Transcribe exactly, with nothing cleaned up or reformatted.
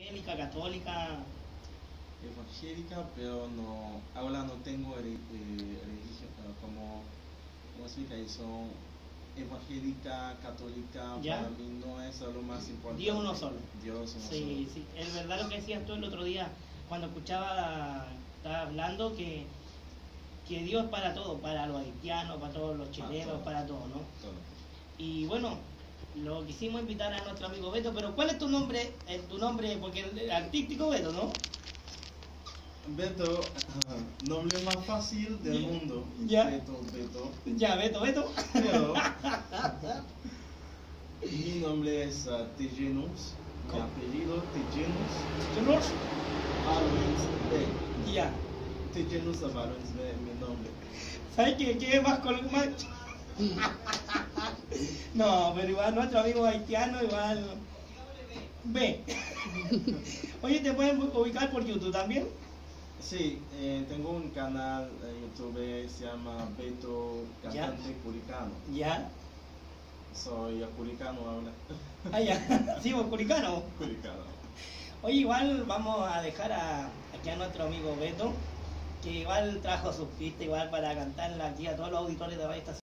evangélica, católica? Evangélica, pero no, ahora no tengo re- eh, religión, eh, como, ¿cómo explica eso? Evangélica, católica, ¿Ya? para mí no es lo más importante. Dios uno solo. Dios uno Sí, solo. sí, es verdad lo que decías tú el otro día cuando escuchaba, estaba hablando que, que Dios es para todo, para los haitianos, para todos los chilenos, todo. para todos, ¿no? Todo. Y bueno, lo quisimos invitar a nuestro amigo Beto, pero ¿cuál es tu nombre? Eh, tu nombre, porque el artístico Beto, ¿no? Beto, nombre más fácil del Ya. mundo. Ya. Beto, Beto. Ya, Beto, Beto. Pero mi nombre es uh, Tejenus, mi ¿Cómo? apellido Tejenus ¿Tenor? Valens B. Ya. Tejenus Valens B, mi nombre. ¿Sabes qué, qué es más con más? No, pero igual nuestro amigo haitiano, igual. Ve. Oye, ¿te pueden ubicar por YouTube también? Sí, eh, tengo un canal en YouTube, se llama Beto Cantante Curicano. Ya. Soy curicano ahora. Ah, ya. Sí, vos, curicano. Curicano. Oye, igual vamos a dejar a, aquí a nuestro amigo Beto, que igual trajo sus pistas igual para cantarla aquí a todos los auditores de Radio Estación.